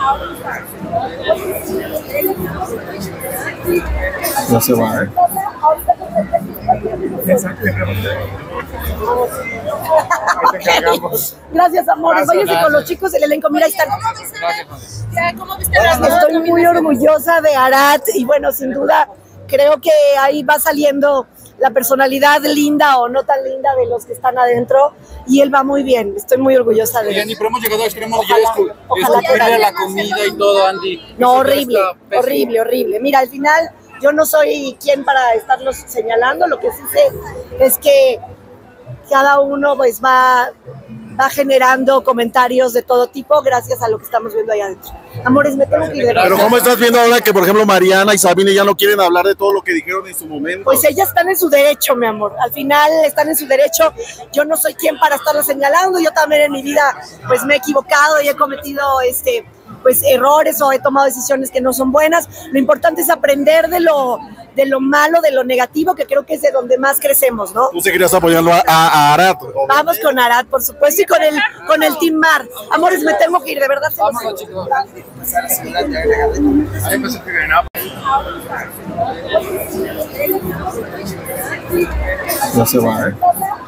No se va, ¿eh? Gracias, amores. Váyanse con los chicos del elenco. Mira, ahí están. ¿Cómo viste las Estoy muy orgullosa de Arat y bueno, sin duda, creo que ahí va saliendo la personalidad linda o no tan linda de los que están adentro y él va muy bien. Estoy muy orgullosa de él. Pero hemos llegado a extremos de escupirle la comida y todo, Andy. No, horrible, horrible, horrible. Mira, al final yo no soy quien para estarlos señalando, lo que sí sé es que cada uno pues va generando comentarios de todo tipo gracias a lo que estamos viendo allá adentro. Amores, me tengo que ir de verdad. Pero ¿cómo estás viendo ahora que, por ejemplo, Mariana y Sabine ya no quieren hablar de todo lo que dijeron en su momento? Pues ellas están en su derecho, mi amor. Al final están en su derecho. Yo no soy quien para estarlo señalando. Yo también en mi vida pues me he equivocado y he cometido pues errores o he tomado decisiones que no son buenas. Lo importante es aprender de lo malo, de lo negativo, que creo que es de donde más crecemos, ¿no? ¿Tú seguirías apoyando a Arat? Vamos con Arat, por supuesto, y con el Team Mar. Amores, me tengo que ir, de verdad. Vámonos, chicos. No se va, ¿eh?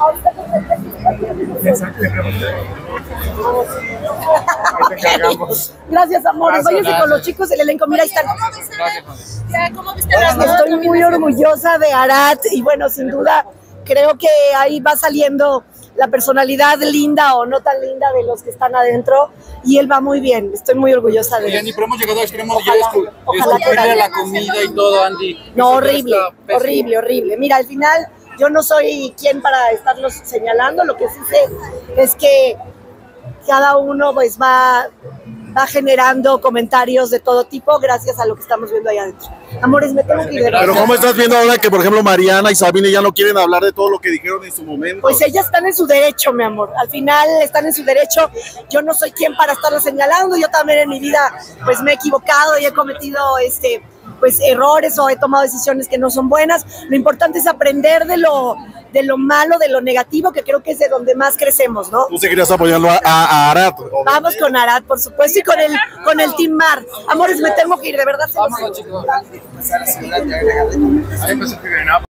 Gracias, amores. Váyanse con los chicos del elenco. Mira, ahí están. ¿Cómo viste las Estoy muy orgullosa de Arat y bueno, sin duda, creo que ahí va saliendo la personalidad linda o no tan linda de los que están adentro y él va muy bien. Estoy muy orgullosa de él. Pero hemos llegado a extremos de escupirle la comida y todo, Andy. No, horrible, horrible, horrible. Mira, al final yo no soy quien para estarlos señalando, lo que sí sé es que cada uno pues va generando comentarios de todo tipo gracias a lo que estamos viendo allá adentro. Amores, me tengo que ir de verdad. Pero ¿cómo estás viendo ahora que, por ejemplo, Mariana y Sabine ya no quieren hablar de todo lo que dijeron en su momento? Pues ellas están en su derecho, mi amor. Al final están en su derecho. Yo no soy quien para estarlo señalando. Yo también en mi vida pues me he equivocado y he cometido pues errores o he tomado decisiones que no son buenas. Lo importante es aprender de lo malo, de lo negativo, que creo que es de donde más crecemos, ¿no? ¿Tú seguirías apoyando a Arat? Vamos con Arat, por supuesto, y con el Team Mar. Amores, me tengo que ir, de verdad. Vámonos, chicos.